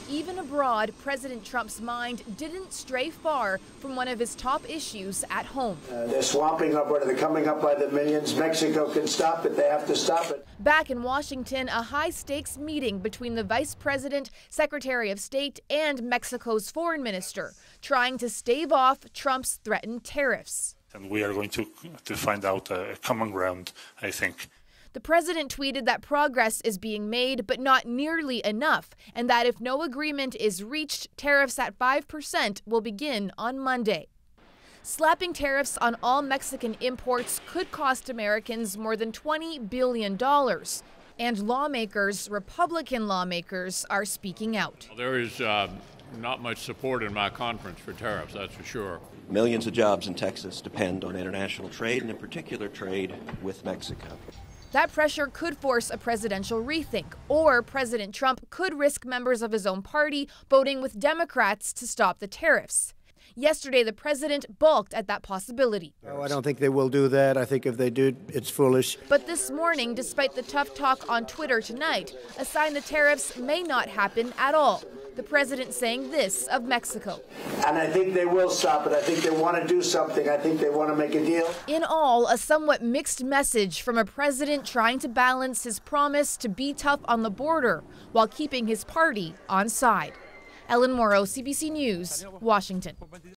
even abroad, President Trump's mind didn't stray far from one of his top issues at home. They're swamping up, they're coming up by the millions. Mexico can stop it, they have to stop it. Back in Washington, a high-stakes meeting between the Vice President, Secretary of State, and Mexico's foreign minister, trying to stave off Trump's threatened tariffs. And we are going to find out a common ground, I think. The president tweeted that progress is being made, but not nearly enough, and that if no agreement is reached, tariffs at 5% will begin on Monday. Slapping tariffs on all Mexican imports could cost Americans more than $20 billion. And lawmakers, Republican lawmakers, are speaking out. There is not much support in my conference for tariffs, that's for sure. Millions of jobs in Texas depend on international trade, and in particular trade with Mexico. That pressure could force a presidential rethink, or President Trump could risk members of his own party voting with Democrats to stop the tariffs. Yesterday, the president balked at that possibility. No, I don't think they will do that. I think if they do, it's foolish. But this morning, despite the tough talk on Twitter tonight, a sign the tariffs may not happen at all. The president saying this of Mexico. And I think they will stop it. I think they want to do something. I think they want to make a deal. In all, a somewhat mixed message from a president trying to balance his promise to be tough on the border while keeping his party on side. Ellen Morrow, CBC News, Washington.